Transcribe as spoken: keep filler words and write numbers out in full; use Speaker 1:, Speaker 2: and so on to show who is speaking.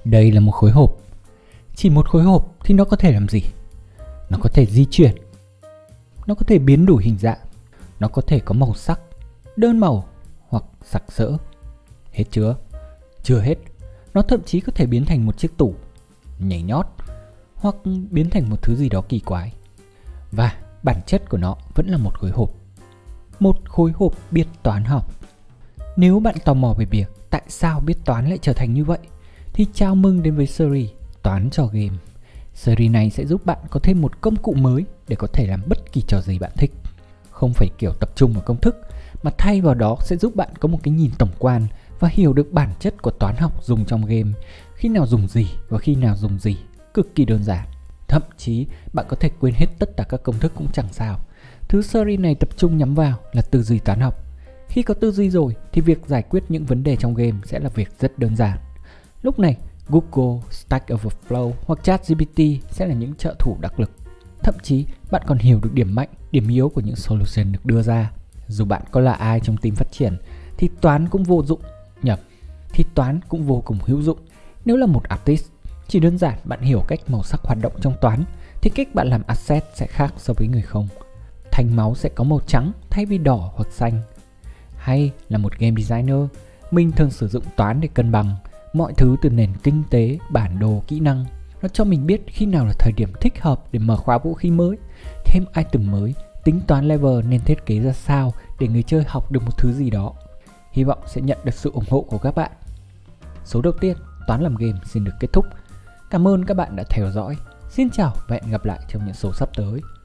Speaker 1: Đây là một khối hộp. Chỉ một khối hộp thì nó có thể làm gì? Nó có thể di chuyển. Nó có thể biến đổi hình dạng. Nó có thể có màu sắc, đơn màu hoặc sặc sỡ. Hết chưa? Chưa hết. Nó thậm chí có thể biến thành một chiếc tủ, nhảy nhót, hoặc biến thành một thứ gì đó kỳ quái. Và bản chất của nó vẫn là một khối hộp. Một khối hộp biết toán học. Nếu bạn tò mò về việc tại sao biết toán lại trở thành như vậy, thì chào mừng đến với series Toán Trò Game. Series này sẽ giúp bạn có thêm một công cụ mới để có thể làm bất kỳ trò gì bạn thích. Không phải kiểu tập trung vào công thức, mà thay vào đó sẽ giúp bạn có một cái nhìn tổng quan và hiểu được bản chất của toán học dùng trong game, khi nào dùng gì và khi nào dùng gì, cực kỳ đơn giản. Thậm chí bạn có thể quên hết tất cả các công thức cũng chẳng sao. Thứ series này tập trung nhắm vào là tư duy toán học. Khi có tư duy rồi thì việc giải quyết những vấn đề trong game sẽ là việc rất đơn giản. Lúc này Google, Stack Overflow hoặc ChatGPT sẽ là những trợ thủ đắc lực. Thậm chí bạn còn hiểu được điểm mạnh, điểm yếu của những solution được đưa ra. Dù bạn có là ai trong team phát triển thì toán cũng vô dụng, nhầm, thì toán cũng vô cùng hữu dụng. Nếu là một artist, chỉ đơn giản bạn hiểu cách màu sắc hoạt động trong toán thì cách bạn làm asset sẽ khác so với người không. Thanh máu sẽ có màu trắng thay vì đỏ hoặc xanh. Hay là một game designer, mình thường sử dụng toán để cân bằng mọi thứ từ nền kinh tế, bản đồ, kỹ năng. Nó cho mình biết khi nào là thời điểm thích hợp để mở khóa vũ khí mới, thêm item mới, tính toán level nên thiết kế ra sao để người chơi học được một thứ gì đó. Hy vọng sẽ nhận được sự ủng hộ của các bạn. Số đầu tiên, Toán làm game xin được kết thúc. Cảm ơn các bạn đã theo dõi. Xin chào và hẹn gặp lại trong những số sắp tới.